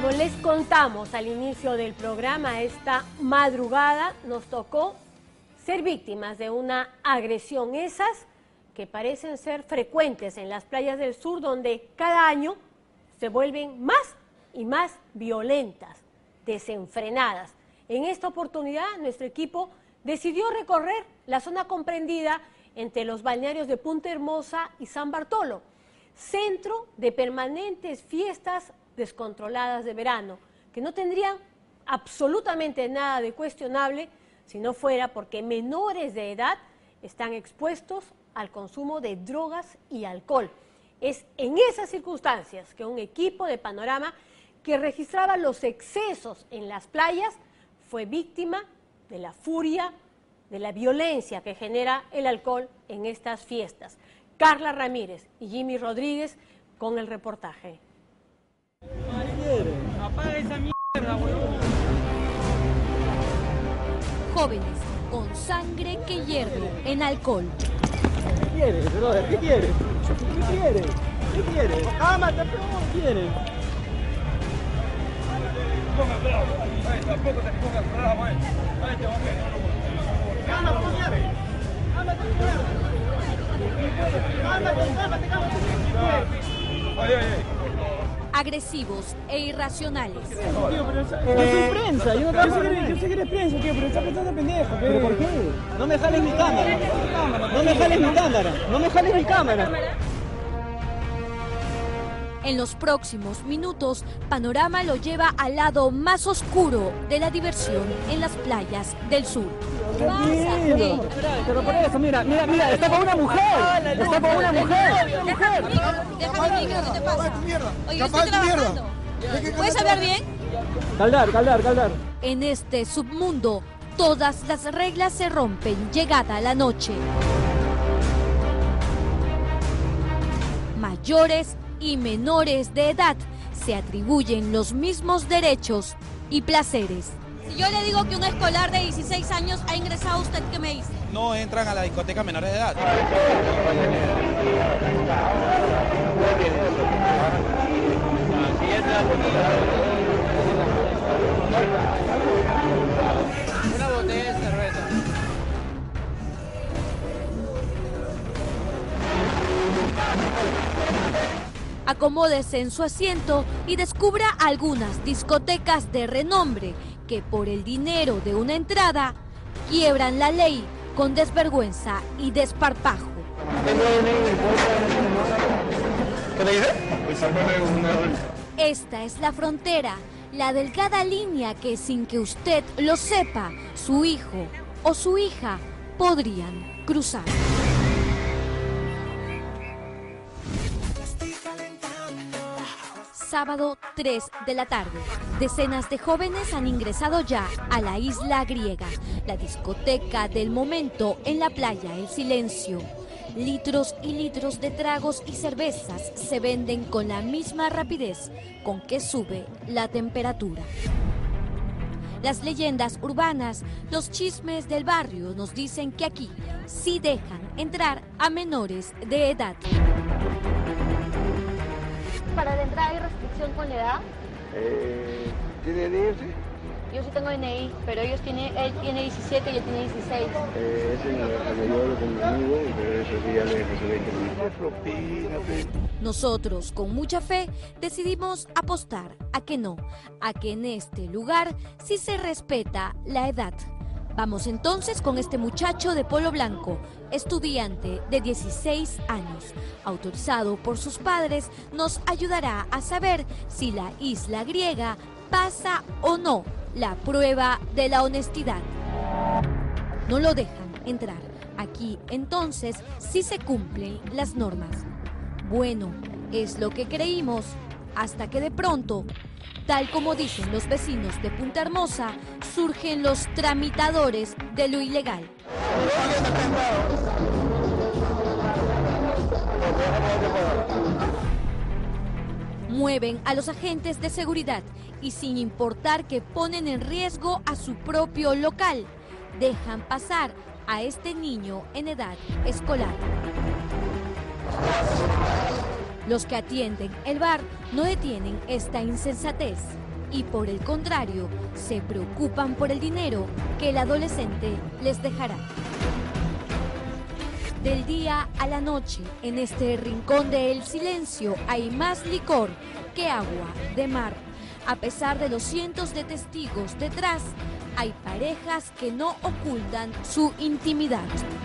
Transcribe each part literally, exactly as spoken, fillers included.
Como les contamos al inicio del programa, esta madrugada nos tocó ser víctimas de una agresión, esas que parecen ser frecuentes en las playas del sur, donde cada año se vuelven más y más violentas, desenfrenadas. En esta oportunidad, nuestro equipo decidió recorrer la zona comprendida entre los balnearios de Punta Hermosa y San Bartolo, centro de permanentes fiestas descontroladas de verano, que no tendrían absolutamente nada de cuestionable si no fuera porque menores de edad están expuestos al consumo de drogas y alcohol. Es en esas circunstancias que un equipo de Panorama que registraba los excesos en las playas fue víctima de la furia, de la violencia que genera el alcohol en estas fiestas. Carla Ramírez y Jimmy Rodríguez con el reportaje. Apaga esa mierda, huevón. Jóvenes con sangre que hierve en alcohol. ¿Qué quieres, brother? ¿Qué quieres? ¿Qué quieres? ¿Qué quieres? Ah, mata, pero ¿qué quieres? Ponga bravo. Ay, tampoco te pongas bravo, eh. Ay, te va a ver. Cálmate, cálmate. Cálmate, cálmate, cálmate. Ay, ay, ay. Agresivos e irracionales. Tío, pero yo soy prensa, yo, no, yo, sé que, yo sé que eres prensa, tío, pero estás pensando pendejo. ¿Pero por qué? No me jales mi cámara. No me jales mi cámara. No me jales mi cámara. En los próximos minutos, Panorama lo lleva al lado más oscuro de la diversión en las playas del sur. ¿Qué pasa? Pero por eso, mira, mira, mira, está con una mujer. Está con una mujer. Déjame el micro, ¿qué te pasa? Oye, yo estoy trabajando. ¿Puedes hablar bien? Caldar, caldar, caldar. En este submundo, todas las reglas se rompen llegada la noche. Mayores y menores de edad se atribuyen los mismos derechos y placeres. Si yo le digo que un escolar de dieciséis años ha ingresado, ¿usted qué me dice? No entran a la discoteca menores de edad. Una botella de cerveza. Acomódese en su asiento y descubra algunas discotecas de renombre que por el dinero de una entrada quiebran la ley con desvergüenza y desparpajo. ¿Qué te dice? Esta es la frontera, la delgada línea que sin que usted lo sepa, su hijo o su hija podrían cruzar. Sábado tres de la tarde. Decenas de jóvenes han ingresado ya a la isla griega, la discoteca del momento en la playa El Silencio. Litros y litros de tragos y cervezas se venden con la misma rapidez con que sube la temperatura. Las leyendas urbanas, los chismes del barrio nos dicen que aquí sí dejan entrar a menores de edad. ¿Para la entrada hay restricción con la edad? Eh, ¿Tiene D N I? Yo sí tengo D N I, pero ellos tiene, él tiene diecisiete y él tiene dieciséis. Eh, ese no es yo hablo con mi amigo, pero eso sí ya le resolví. Nosotros, con mucha fe, decidimos apostar a que no, a que en este lugar sí se respeta la edad. Vamos entonces con este muchacho de polo blanco, estudiante de dieciséis años. Autorizado por sus padres, nos ayudará a saber si la isla griega pasa o no la prueba de la honestidad. No lo dejan entrar. Aquí entonces sí se cumplen las normas. Bueno, es lo que creímos, hasta que de pronto, tal como dicen los vecinos de Punta Hermosa, surgen los tramitadores de lo ilegal. Mueven a los agentes de seguridad y sin importar que ponen en riesgo a su propio local, dejan pasar a este niño en edad escolar. Los que atienden el bar no detienen esta insensatez. y por el contrario, se preocupan por el dinero que el adolescente les dejará. Del día a la noche, en este rincón del silencio hay más licor que agua de mar. A pesar de los cientos de testigos detrás, hay parejas que no ocultan su intimidad.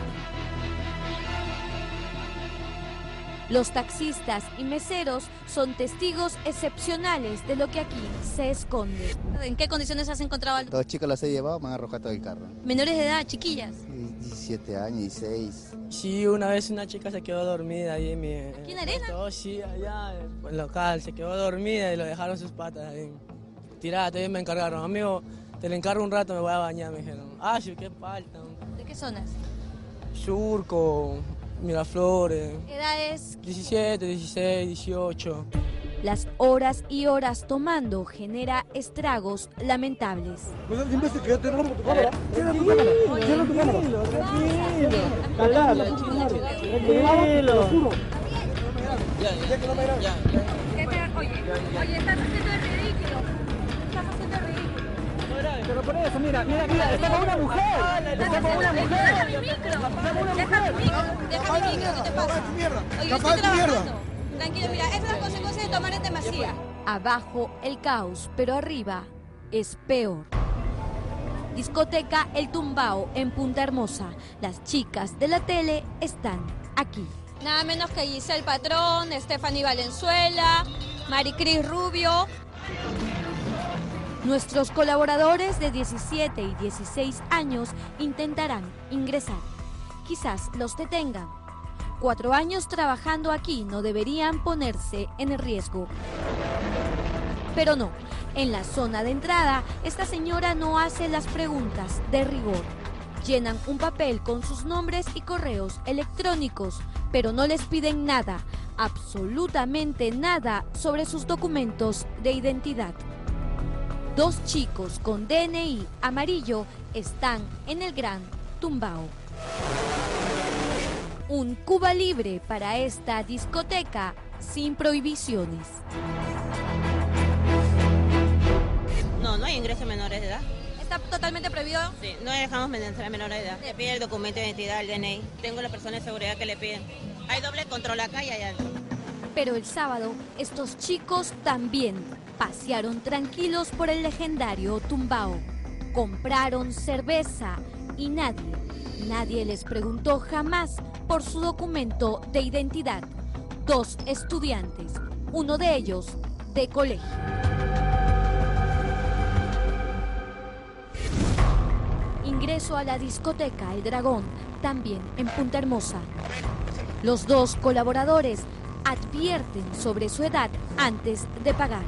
Los taxistas y meseros son testigos excepcionales de lo que aquí se esconde. ¿En qué condiciones has encontrado? Dos chicos los he llevado, me han arrojado todo el carro. Menores de edad, chiquillas. diecisiete años, dieciséis. Sí, una vez una chica se quedó dormida ahí en mi... ¿Aquí en Arena? Oh, sí, allá en el local, se quedó dormida y lo dejaron sus patas ahí. Tirada, todavía me encargaron. Amigo, te le encargo un rato, me voy a bañar, me dijeron. Ah, sí, qué falta. ¿De qué zonas? Surco, Miraflores. Edades. diecisiete, dieciséis, dieciocho. Las horas y horas tomando genera estragos lamentables. Oye, estás haciendo el ridículo. Estás haciendo el ridículo. Pero por eso, mira, mira, mira, está con una mujer. Está con una mujer. Deja mi micro. Deja mi micro. Deja mi micro, ¿qué te pasa? Oye, yo estoy trabajando. Tranquilo, mira, esas son las consecuencias de tomar en demasía. Abajo el caos, pero arriba es peor. Discoteca El Tumbao en Punta Hermosa. Las chicas de la tele están aquí. Nada menos que Giselle Patrón, Stephanie Valenzuela, Maricris Rubio. Nuestros colaboradores de diecisiete y dieciséis años intentarán ingresar. Quizás los detengan. Cuatro años trabajando aquí no deberían ponerse en riesgo. Pero no, en la zona de entrada, esta señora no hace las preguntas de rigor. Llenan un papel con sus nombres y correos electrónicos, pero no les piden nada, absolutamente nada sobre sus documentos de identidad. Dos chicos con D N I amarillo están en el Gran Tumbao. Un Cuba libre para esta discoteca sin prohibiciones. No, no hay ingreso a menores de edad. ¿Está totalmente prohibido? Sí, no dejamos ingresar a menores de edad. Le pide el documento de identidad, el D N I. Tengo la persona de seguridad que le piden. Hay doble control acá y allá. Pero el sábado, estos chicos también pasearon tranquilos por el legendario Tumbao. Compraron cerveza y nadie, nadie les preguntó jamás por su documento de identidad. Dos estudiantes, uno de ellos de colegio. Ingreso a la discoteca El Dragón, también en Punta Hermosa. Los dos colaboradores advierten sobre su edad antes de pagar.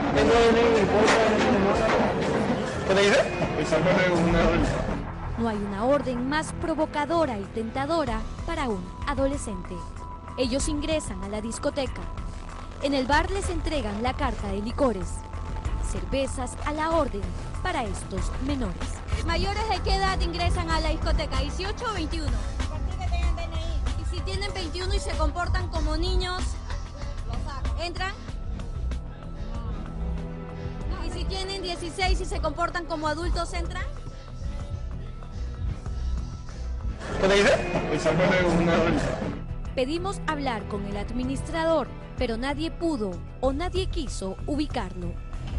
No hay una orden más provocadora y tentadora para un adolescente. Ellos ingresan a la discoteca. En el bar les entregan la carta de licores. Cervezas a la orden para estos menores. ¿Mayores de qué edad ingresan a la discoteca? ¿dieciocho o veintiuno? Y si tienen veintiuno y se comportan como niños, ¿entran? ¿Y si tienen dieciséis y se comportan como adultos, entran? Pedimos hablar con el administrador, pero nadie pudo o nadie quiso ubicarlo.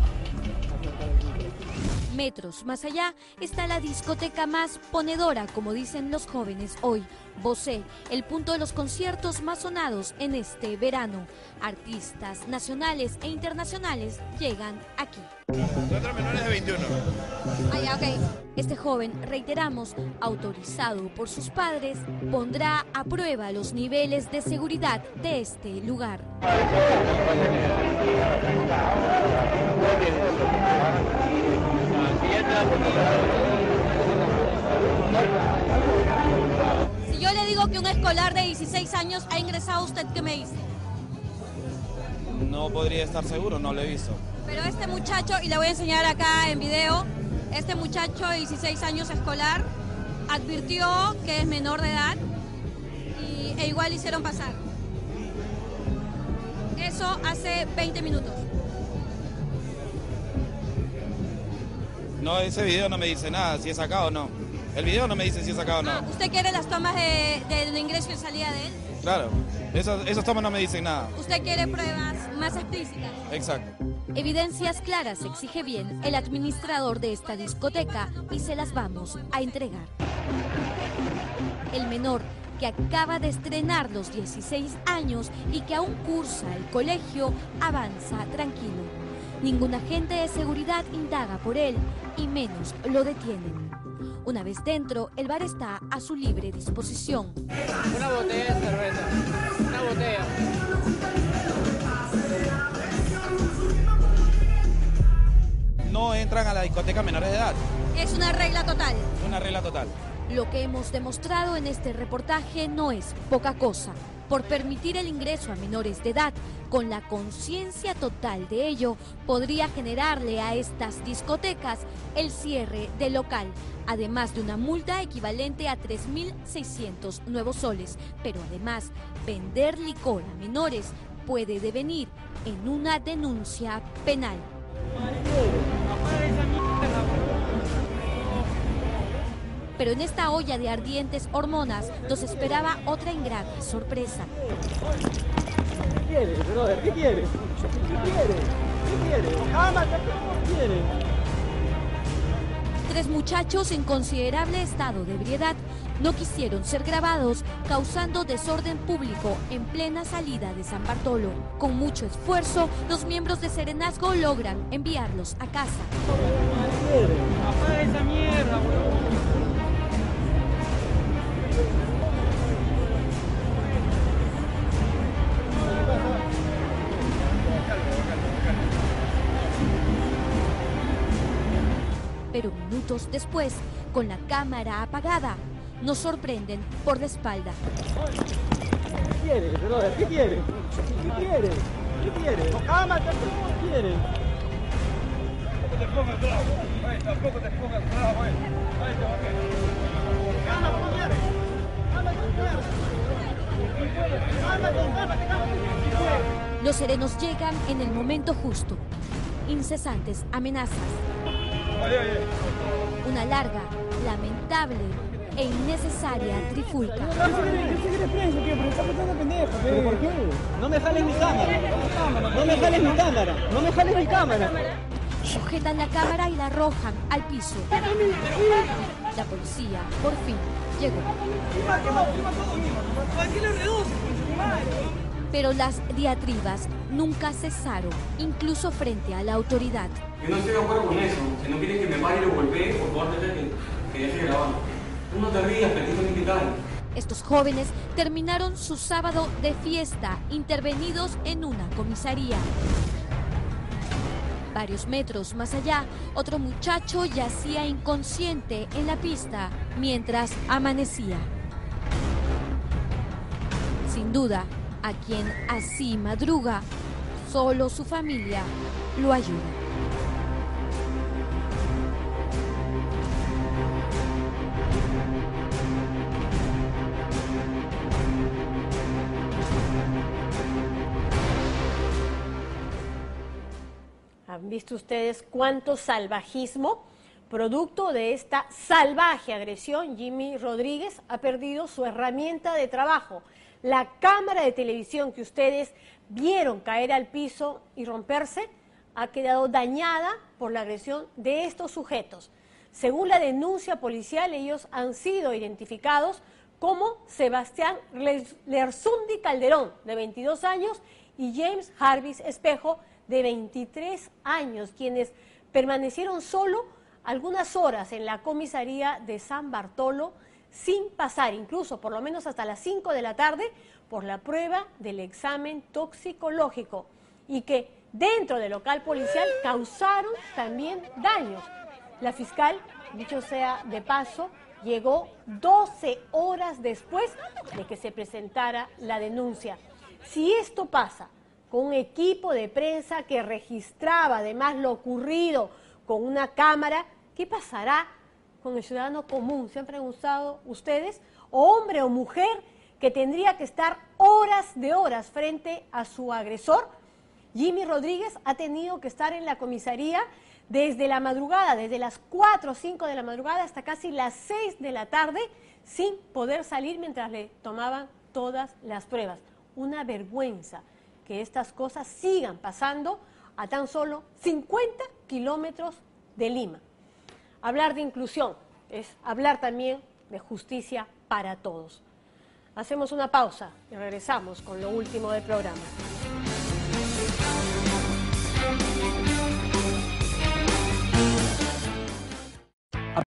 Metros más allá está la discoteca más ponedora, como dicen los jóvenes hoy, Bosé, el punto de los conciertos más sonados en este verano. Artistas nacionales e internacionales llegan aquí. Nosotros menores de veintiuno. Ah, ya, ok. Este joven, reiteramos, autorizado por sus padres, pondrá a prueba los niveles de seguridad de este lugar. Si yo le digo que un escolar de dieciséis años ha ingresado, ¿usted qué me dice? No podría estar seguro, no lo he visto. Pero este muchacho, y le voy a enseñar acá en video, este muchacho de dieciséis años escolar advirtió que es menor de edad y, e igual hicieron pasar. Eso hace veinte minutos. No, ese video no me dice nada, si es acá o no. El video no me dice si es acá o no. Ah, ¿usted quiere las tomas de, del ingreso y salida de él? Claro, esos, esos tomas no me dicen nada. ¿Usted quiere pruebas más explícitas? Exacto. Evidencias claras exige bien el administrador de esta discoteca y se las vamos a entregar. El menor, que acaba de estrenar los dieciséis años y que aún cursa el colegio, avanza tranquilo. Ningún agente de seguridad indaga por él y menos lo detienen. Una vez dentro, el bar está a su libre disposición. Una botella de cerveza, una botella. No entran a la discoteca menores de edad. Es una regla total. Una regla total. Lo que hemos demostrado en este reportaje no es poca cosa. Por permitir el ingreso a menores de edad, con la conciencia total de ello, podría generarle a estas discotecas el cierre del local, además de una multa equivalente a tres mil seiscientos nuevos soles. Pero además, vender licor a menores puede devenir en una denuncia penal. Pero en esta olla de ardientes hormonas nos esperaba otra ingrata sorpresa. ¿Qué quieres, brother? ¿Qué quieres? ¿Qué quieres? ¿Qué quieres? ¡Cámate! ¿Qué quieres? Tres muchachos en considerable estado de ebriedad no quisieron ser grabados, causando desorden público en plena salida de San Bartolo. Con mucho esfuerzo, los miembros de Serenazgo logran enviarlos a casa. ¿Qué quieres? ¡Apaga esa mierda, bro! Pero minutos después, con la cámara apagada, nos sorprenden por la espalda. ¿Qué quieres, brother? ¿Qué quieres? ¿Qué quieres? ¿Qué quieres? ¡Cámate! ¿Qué quieres? Tampoco te pongas bravo, eh. Tampoco te pongas bravo, eh. ¡Cámate, ¿qué quieres? ¡Cámate, cámate, cámate! Los serenos llegan en el momento justo. Incesantes amenazas. Una larga, lamentable e innecesaria trifulca. Yo sé que eres preso, tío, pero estás pasando pendejo. ¿Pero por qué? No me jales mi cámara. No me jales mi cámara. No me jales mi cámara. Sujetan la cámara y la arrojan al piso. La policía, por fin, llegó. Pero las diatribas nunca cesaron, incluso frente a la autoridad. Yo no estoy de acuerdo con eso. Si no quieres que me pare y lo golpee, por favor, deja que, que deje grabando. Tú no te rías, petito ni qué tal. Estos jóvenes terminaron su sábado de fiesta, intervenidos en una comisaría. Varios metros más allá, otro muchacho yacía inconsciente en la pista mientras amanecía. Sin duda, a quien así madruga, solo su familia lo ayuda. ¿Han visto ustedes cuánto salvajismo? Producto de esta salvaje agresión, Jimmy Rodríguez ha perdido su herramienta de trabajo. La cámara de televisión que ustedes vieron caer al piso y romperse ha quedado dañada por la agresión de estos sujetos. Según la denuncia policial, ellos han sido identificados como Sebastián Lersundi Calderón, de veintidós años, y James Jarvis Espejo, de veintitrés años, quienes permanecieron solo algunas horas en la comisaría de San Bartolo sin pasar, incluso por lo menos hasta las cinco de la tarde, por la prueba del examen toxicológico, y que dentro del local policial causaron también daños. La fiscal, dicho sea de paso, llegó doce horas después de que se presentara la denuncia. Si esto pasa con un equipo de prensa que registraba además lo ocurrido con una cámara, ¿qué pasará con el ciudadano común? ¿Se han preguntado ustedes? O hombre o mujer que tendría que estar horas de horas frente a su agresor. Jimmy Rodríguez ha tenido que estar en la comisaría desde la madrugada, desde las cuatro o cinco de la madrugada hasta casi las seis de la tarde, sin poder salir mientras le tomaban todas las pruebas. Una vergüenza que estas cosas sigan pasando a tan solo cincuenta kilómetros de Lima. Hablar de inclusión es hablar también de justicia para todos. Hacemos una pausa y regresamos con lo último del programa.